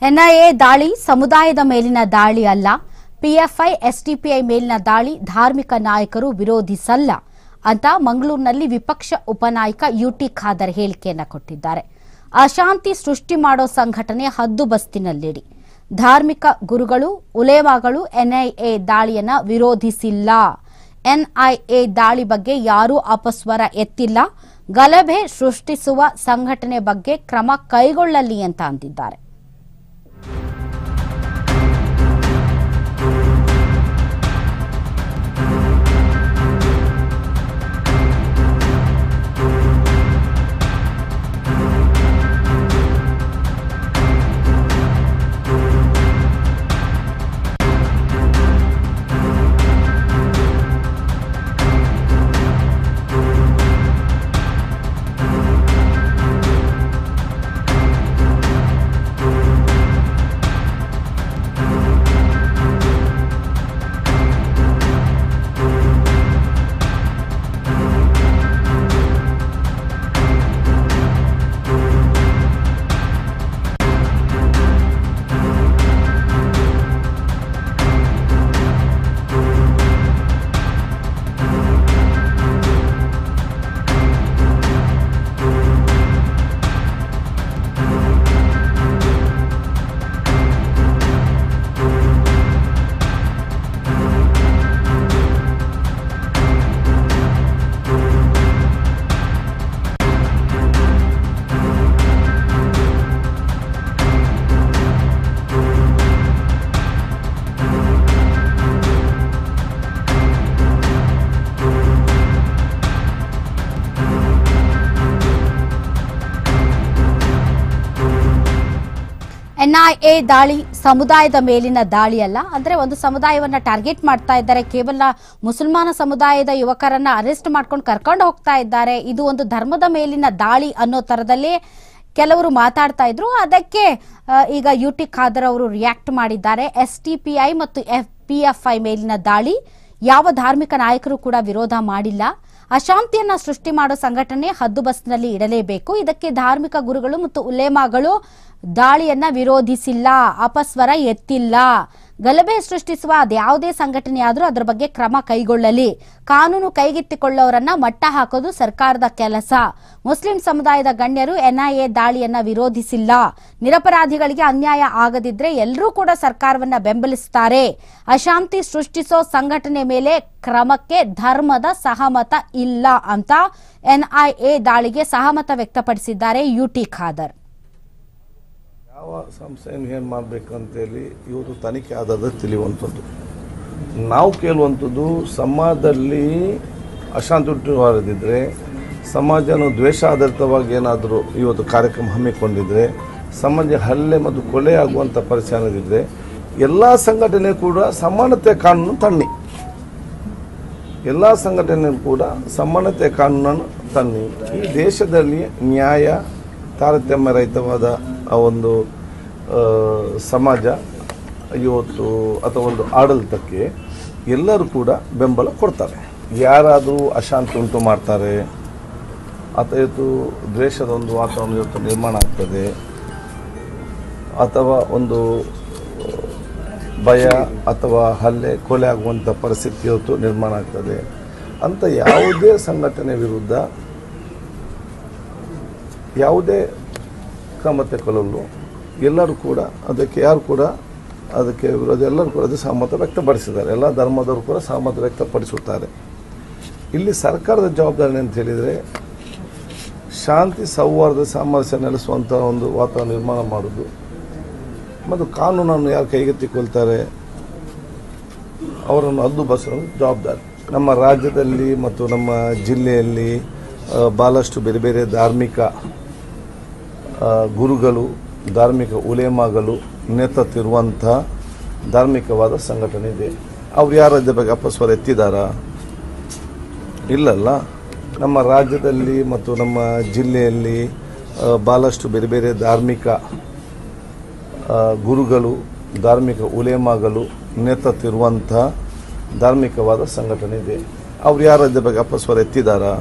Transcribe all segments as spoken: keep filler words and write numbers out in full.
NIA ದಾಳಿ ಸಮುದಾಯದ ಮೇಲಿನ ದಾಳಿ ಅಲ್ಲ. ಪಿಎಫ್ಐ ಎಸ್ಡಿಪಿಐ ಮೇಲಿನ ದಾಳಿ ಧಾರ್ಮಿಕ ನಾಯಕರು ವಿರೋಧಿಸಲ್ಲ ಅಂತ ಮಂಗಳೂರಿನಲ್ಲಿ ವಿಪಕ್ಷ ಉಪನಾಯಕ ಯುಟಿ ಖಾದರ್ ಹೇಳಿಕೆಯನ್ನು ಕೊಟ್ಟಿದ್ದಾರೆ. ಅಶಾಂತಿ ಸೃಷ್ಟಿ ಮಾಡೋ ಸಂಘಟನೆ ಹದ್ದುಬಸ್ತಿನಲ್ಲಿಡಿ. ಧಾರ್ಮಿಕ ಗುರುಗಳು ಉಲೇಮಾಗಳು ಎನ್ಐಎ ದಾಳಿಯನ್ನ ವಿರೋಧಿಸಿಲ್ಲ. ಎನ್ಐಎ ದಾಳಿ ಬಗ್ಗೆ ಯಾರೂ ಅಪಸ್ವರ ಎತ್ತಿಲ್ಲ. ಗಲಭೆ ಸೃಷ್ಟಿಸುವ ಸಂಘಟನೆ ಬಗ್ಗೆ ಕ್ರಮ ಕೈಗೊಳ್ಳಲಿ ಅಂತ ಅಂದಿದ್ದಾರೆ. ಎನ್ಐಎ ದಾಳಿ ಸಮುದಾಯದ ಮೇಲಿನ ದಾಳಿ ಅಲ್ಲ. ಅಂದ್ರೆ ಒಂದು ಸಮುದಾಯವನ್ನ ಟಾರ್ಗೆಟ್ ಮಾಡ್ತಾ ಇದ್ದಾರೆ. ಕೇವಲ ಮುಸಲ್ಮಾನ ಸಮುದಾಯದ ಯುವಕರನ್ನ ಅರೆಸ್ಟ್ ಮಾಡ್ಕೊಂಡು ಕರ್ಕೊಂಡು ಹೋಗ್ತಾ ಇದ್ದಾರೆ. ಇದು ಒಂದು ಧರ್ಮದ ಮೇಲಿನ ದಾಳಿ ಅನ್ನೋ ತರದಲ್ಲೇ ಕೆಲವರು ಮಾತಾಡ್ತಾ ಇದ್ರು. ಅದಕ್ಕೆ ಈಗ ಯುಟಿ ಖಾದರ್ ಅವರು ರಿಯಾಕ್ಟ್ ಮಾಡಿದ್ದಾರೆ. ಎಸ್ಡಿಪಿಐ ಮತ್ತು ಪಿಎಫ್ಐ ಮೇಲಿನ ದಾಳಿ ಯಾವ ಧಾರ್ಮಿಕ ನಾಯಕರು ಕೂಡ ವಿರೋಧ ಮಾಡಿಲ್ಲ. ಅಶಾಂತಿಯನ್ನ ಸೃಷ್ಟಿ ಮಾಡೋ ಸಂಘಟನೆ ಹದ್ದುಬಸ್ತಿನಲ್ಲಿ ಇಡಲೇಬೇಕು. ಇದಕ್ಕೆ ಧಾರ್ಮಿಕ ಗುರುಗಳು ಮತ್ತು ಉಲೇಮಾಗಳು ದಾಳಿಯನ್ನ ವಿರೋಧಿಸಿಲ್ಲ, ಅಪಸ್ವರ ಎತ್ತಿಲ್ಲ. ಗಲಭೆ ಸೃಷ್ಟಿಸುವ ಅದ್ಯಾವುದೇ ಸಂಘಟನೆ ಆದರೂ ಅದರ ಬಗ್ಗೆ ಕ್ರಮ ಕೈಗೊಳ್ಳಲಿ. ಕಾನೂನು ಕೈಗೆತ್ತಿಕೊಳ್ಳೋರನ್ನ ಮಟ್ಟ ಹಾಕೋದು ಸರ್ಕಾರದ ಕೆಲಸ. ಮುಸ್ಲಿಂ ಸಮುದಾಯದ ಗಣ್ಯರು ಎನ್ಐಎ ದಾಳಿಯನ್ನ ವಿರೋಧಿಸಿಲ್ಲ. ನಿರಪರಾಧಿಗಳಿಗೆ ಅನ್ಯಾಯ ಆಗದಿದ್ರೆ ಎಲ್ಲರೂ ಕೂಡ ಸರ್ಕಾರವನ್ನ ಬೆಂಬಲಿಸುತ್ತಾರೆ. ಅಶಾಂತಿ ಸೃಷ್ಟಿಸೋ ಸಂಘಟನೆ ಮೇಲೆ ಕ್ರಮಕ್ಕೆ ಧರ್ಮದ ಸಹಮತ ಇಲ್ಲ ಅಂತ ಎನ್ಐಎ ದಾಳಿಗೆ ಸಹಮತ ವ್ಯಕ್ತಪಡಿಸಿದ್ದಾರೆ ಯುಟಿ ಖಾದರ್. ಯಾವ ಸಂಸ್ಥೆಯನ್ನು ಏನು ಮಾಡಬೇಕಂತೇಳಿ ಇವರು ತನಿಖೆ ಆಧಾರದಲ್ಲಿ ತಿಳಿಯುವಂಥದ್ದು. ನಾವು ಕೇಳುವಂಥದ್ದು, ಸಮಾಜದಲ್ಲಿ ಅಶಾಂತಿ ಉಂಟುವಾರದಿದ್ದರೆ, ಸಮಾಜನ ದ್ವೇಷ ಆಧಾರಿತವಾಗಿ ಏನಾದರೂ ಇವತ್ತು ಕಾರ್ಯಕ್ರಮ ಹಮ್ಮಿಕೊಂಡಿದ್ರೆ, ಸಮಾಜ ಹಲ್ಲೆ ಮತ್ತು ಕೊಲೆ ಆಗುವಂಥ ಪರಿಸ್ಥಿತಿ ಎಲ್ಲ ಸಂಘಟನೆ ಕೂಡ ಸಮಾನತೆ ಕಾನೂನು ತನ್ನಿ ಎಲ್ಲ ಸಂಘಟನೆ ಕೂಡ ಸಮಾನತೆ ಕಾನೂನನ್ನು ತನ್ನಿ. ಈ ದೇಶದಲ್ಲಿ ನ್ಯಾಯ ತಾರತಮ್ಯ ರಹಿತವಾದ ಆ ಒಂದು ಸಮಾಜ ಇವತ್ತು ಅಥವಾ ಒಂದು ಆಡಳಿತಕ್ಕೆ ಎಲ್ಲರೂ ಕೂಡ ಬೆಂಬಲ ಕೊಡ್ತಾರೆ. ಯಾರಾದರೂ ಅಶಾಂತಿ ಉಂಟು ಮಾಡ್ತಾರೆ ಅಥವಾ ಇವತ್ತು ದ್ವೇಷದ ಒಂದು ವಾತಾವರಣ ಇವತ್ತು ನಿರ್ಮಾಣ ಆಗ್ತದೆ ಅಥವಾ ಒಂದು ಭಯ ಅಥವಾ ಹಲ್ಲೆ ಕೊಲೆ ಆಗುವಂಥ ಪರಿಸ್ಥಿತಿ ಇವತ್ತು ನಿರ್ಮಾಣ ಆಗ್ತದೆ ಅಂತ ಯಾವುದೇ ಸಂಘಟನೆ ವಿರುದ್ಧ ಯಾವುದೇ ಕ್ರಮ ತಗೊಳ್ಳಲು ಎಲ್ಲರೂ ಕೂಡ ಅದಕ್ಕೆ ಯಾರು ಕೂಡ ಅದಕ್ಕೆ ವಿರೋಧ ಎಲ್ಲರೂ ಕೂಡ ಅದು ಸಹಮತ ವ್ಯಕ್ತಪಡಿಸಿದ್ದಾರೆ. ಎಲ್ಲ ಧರ್ಮದವರು ಕೂಡ ಸಹಮತ ವ್ಯಕ್ತಪಡಿಸುತ್ತಾರೆ. ಇಲ್ಲಿ ಸರ್ಕಾರದ ಜವಾಬ್ದಾರಿ ಅಂತ ಹೇಳಿದರೆ ಶಾಂತಿ ಸೌಹಾರ್ದ ಸಾಮರಸ್ಯ ನೆಲೆಸುವಂಥ ಒಂದು ವಾತಾವರಣ ನಿರ್ಮಾಣ ಮಾಡೋದು ಮತ್ತು ಕಾನೂನನ್ನು ಯಾರು ಕೈಗೆತ್ತಿಕೊಳ್ತಾರೆ ಅವರನ್ನು ಹದ್ದುಬಸ್ತಿನ ಜವಾಬ್ದಾರಿ. ನಮ್ಮ ರಾಜ್ಯದಲ್ಲಿ ಮತ್ತು ನಮ್ಮ ಜಿಲ್ಲೆಯಲ್ಲಿ ಭಾಳಷ್ಟು ಬೇರೆ ಬೇರೆ ಧಾರ್ಮಿಕ ಗುರುಗಳು, ಧಾರ್ಮಿಕ ಉಲೇಮಾಗಳು ನೇತೃತ್ವವಿರುವಂಥ ಧಾರ್ಮಿಕವಾದ ಸಂಘಟನೆ ಇದೆ. ಅವ್ರು ಯಾರ ಬಗ್ಗೆ ಅಪಸ್ವರ ಎತ್ತಿದಾರಾ? ಇಲ್ಲಲ್ಲ. ನಮ್ಮ ರಾಜ್ಯದಲ್ಲಿ ಮತ್ತು ನಮ್ಮ ಜಿಲ್ಲೆಯಲ್ಲಿ ಭಾಳಷ್ಟು ಬೇರೆ ಬೇರೆ ಧಾರ್ಮಿಕ ಗುರುಗಳು, ಧಾರ್ಮಿಕ ಉಲೇಮಾಗಳು ನೇತೃತ್ವವಿರುವಂಥ ಧಾರ್ಮಿಕವಾದ ಸಂಘಟನೆ ಇದೆ. ಅವ್ರು ಯಾರ ಬಗ್ಗೆ ಅಪಸ್ವರ ಎತ್ತಿದಾರಾ?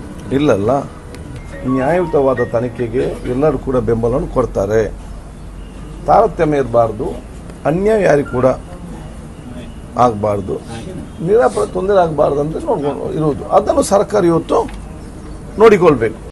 ಇಲ್ಲಲ್ಲ. ನ್ಯಾಯಯುತವಾದ ತನಿಖೆಗೆ ಎಲ್ಲರೂ ಕೂಡ ಬೆಂಬಲವನ್ನು ಕೊಡ್ತಾರೆ. ತಾರತಮ್ಯ ಇರಬಾರ್ದು, ಅನ್ಯಾಯ ಯಾರಿಗೂ ಕೂಡ ಆಗಬಾರ್ದು, ನಿರಾಪರಾಧ ತೊಂದರೆ ಆಗಬಾರ್ದು ಅಂತ ನೋಡ್ಕೊಂಡು ಇರೋದು. ಅದನ್ನು ಸರ್ಕಾರ ಇವತ್ತು ನೋಡಿಕೊಳ್ಬೇಕು.